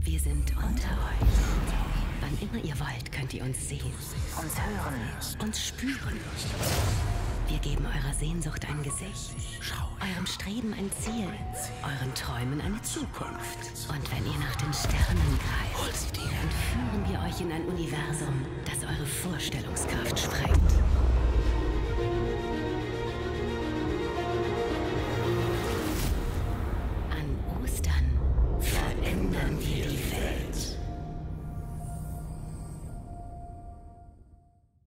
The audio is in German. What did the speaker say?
Wir sind unter euch. Wann immer ihr wollt, könnt ihr uns sehen, uns hören, uns spüren. Wir geben eurer Sehnsucht ein Gesicht, eurem Streben ein Ziel, euren Träumen eine Zukunft. Und wenn ihr nach den Sternen greift, entführen wir euch in ein Universum, das eure Vorstellungskraft sprengt.